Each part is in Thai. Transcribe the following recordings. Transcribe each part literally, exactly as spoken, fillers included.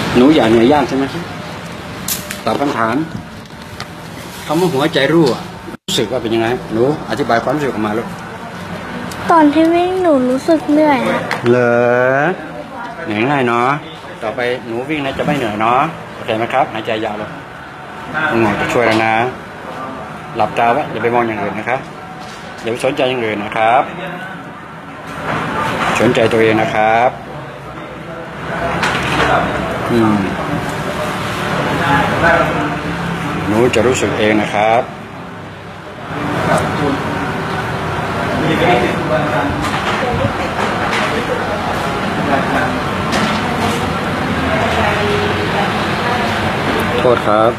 หนูอยากเหนื่อยยากใช่ไหมตอบคำถามคำว่าหัวใจรั่วรู้สึกว่าเป็นยังไงหนูอธิบายความรู้สึกออกมาลูกตอนที่วิ่งหนูรู้สึกเหนื่อยเหรอเหนื่อยง่ายเนาะต่อไปหนูวิ่งนะจะไม่เหนื่อยเนาะโอเคไหมครับหายใจยาวเลยหมอจะช่วยแล้วนะหลับตาไว้อย่าไปมองอย่างอื่นนะครับอย่าไปสนใจอย่างอื่นนะครับสนใจตัวเองนะครับอืมหนูจะรู้สึกเองนะครับโทษครับ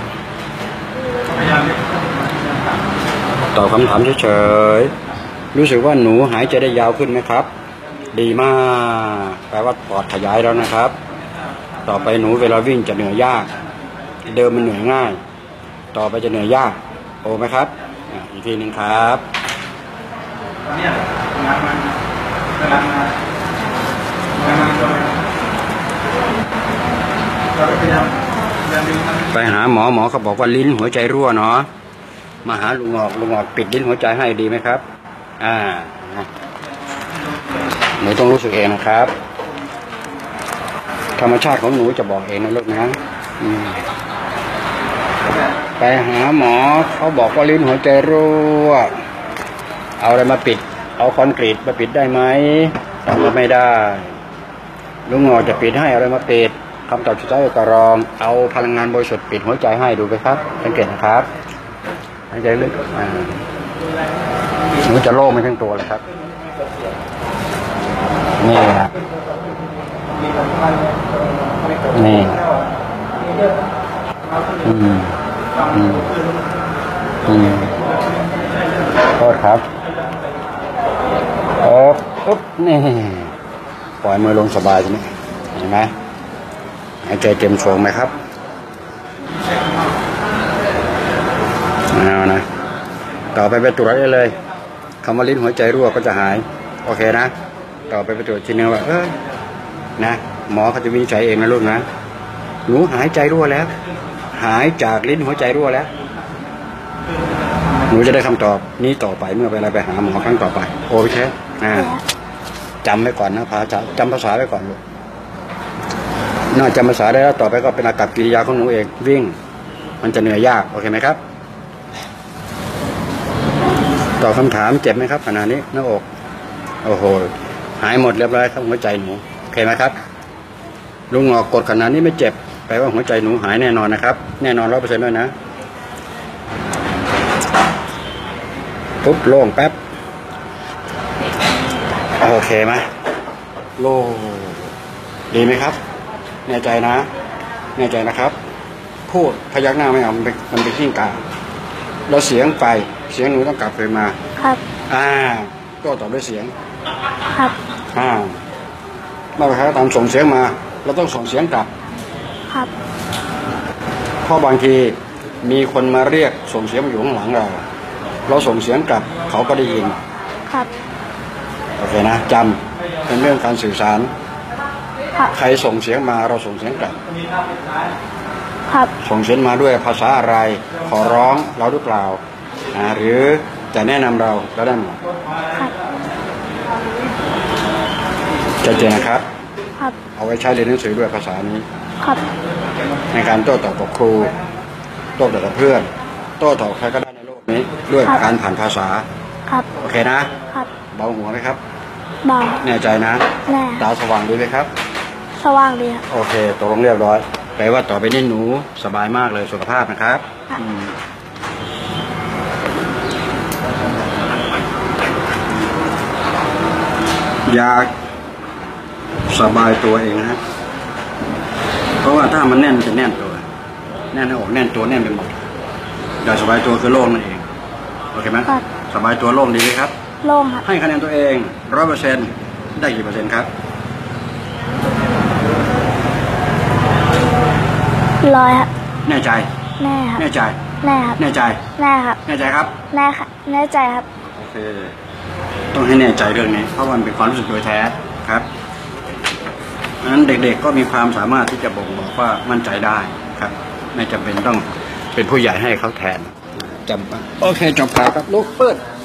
ตอบคำถามเฉยๆรู้สึกว่าหนูหายใจได้ยาวขึ้นไหมครับดีมากแปลว่าปอดขยายแล้วนะครับต่อไปหนูเวลาวิ่งจะเหนื่อยยากเดิมมันเหนื่อยง่ายต่อไปจะเหนื่อยยากโอไหมครับอีกทีหนึ่งครับไปหาหมอหมอเขาบอกว่าลิ้นหัวใจรั่วเนาะมาหาลุงออกลุงออกปิดลิ้นหัวใจให้ดีไหมครับอ่าหนูต้องรู้สึกเองนะครับธรรมชาติของหนูจะบอกเองนะลูกนะไปหาหมอเขาบอกว่าลิ้นหัวใจรั่วเอาอะไรมาปิดเอาคอนกรีตมาปิดได้ไหมตอบว่าไม่ได้ลุงออกจะปิดให้อะไรมาปิดคำตอบสุดท้ายก็รองเอาพลังงานบริสุทธิ์ปิดหัวใจให้ดูไปครับสังเกตนะครับหายใจลึกหนูจะโล่งไปทั้งตัวเลยครับนี่ครับนี่อืมอืมอืมโทษครับโอ๊บอุ๊บนี่ปล่อยมือลงสบายใช่ไหมเห็นไหมหายใจเต็มโฉงไหมครับเอานะต่อไปไปตรวจได้เลยคำว่าลิ้นหัวใจรั่วก็จะหายโอเคนะต่อไปไปตรวจทีนึงว่าเออนะหมอเขาจะวินิจฉัยเองนะลูกนะหนูหายใจรั่วแล้วหายจากลิ้นหัวใจรั่วแล้วหนูจะได้คำตอบนี้ต่อไปเมื่อเวลาไปหาหมอครั้งต่อไปโอเคนะจำไว้ก่อนนะภาษาจำภาษาไว้ก่อนลูกน่าจำภาษาได้แล้วต่อไปก็เป็นอากับกิริยาของหนูเองวิ่งมันจะเหนื่อยยากโอเคไหมครับตอบคำถามเจ็บไหมครับขณะนี้หน้าอกโอ้โหหายหมดเรียบร้อยครับหัวใจหนูโอเคไหมครับลุงออกกดขนาดนี้ไม่เจ็บแปลว่าหัวใจหนูหายแน่นอนนะครับแน่นอนร้อยเปอร์เซ็นต์ด้วยนะปุ๊บโล่งแป๊บโอเคไหมโล่งดีไหมครับแน่ใจนะแน่ใจนะครับพูดพยักหน้าไม่เอามันเป็นมันเป็นขี้กาเราเสียงไปเสียงหนูต้องกลับคืนมาครับอ่าก็ตอบด้วยเสียงครับอ่าเราไปตามส่งเสียงมาเราต้องส่งเสียงกลับครับเพราะบางทีมีคนมาเรียกส่งเสียงมาอยู่ข้างหลังเราเราส่งเสียงกลับเขาก็ได้ยินครับโอเคนะจำเป็นเรื่องการสื่อสารใครส่งเสียงมาเราส่งเสียงกลับครับส่งเสียงมาด้วยภาษาอะไรขอร้องเราหรือเปล่าอ่าหรือจะแนะนำเราก็ได้หมดจะเจนนะครับครับเอาไว้ใช้เรียนหนังสือด้วยภาษานี้ครับในการโต้ตอบกับครูโต้ตอบกับเพื่อนโต้ตอบใครก็ได้ในโลกนี้ด้วยการผ่านภาษาครับโอเคนะครับเบาหัวไหมครับเบาแน่ใจนะแน่ตาสว่างดีไหมครับสว่างดีครับโอเคตกลงเรียบร้อยแปลว่าต่อไปนี้หนูสบายมากเลยสุขภาพนะครับอยากสบายตัวเองนะเพราะว่าถ้ามันแน่นจะแน่นตัวแน่นหน้าอกแน่นตัวแน่นไปหมดอยากสบายตัวคือโล่งนั่นเองโอเคไหมสบายตัวโล่งดีไหมครับโล่งครับให้คะแนนตัวเองร้อยเปอร์เซ็นต์ได้กี่เปอร์เซ็นต์ครับร้อยครับแน่ใจแน่ครับแน่ใจแน่ครับแน่ใจแน่ครับแน่ใจครับแน่ค่ะแน่ใจครับโอเคต้องให้แน่ใจเรื่องนี้เพราะมันเป็นความรู้สึกโดยแท้ครับอ่านั้นเด็กๆก็มีความสามารถที่จะบ่งบอกว่ามั่นใจได้ครับ ไม่จำเป็นต้องเป็นผู้ใหญ่ให้เขาแทนจำโอเคจบข่าวครับลูกเปิด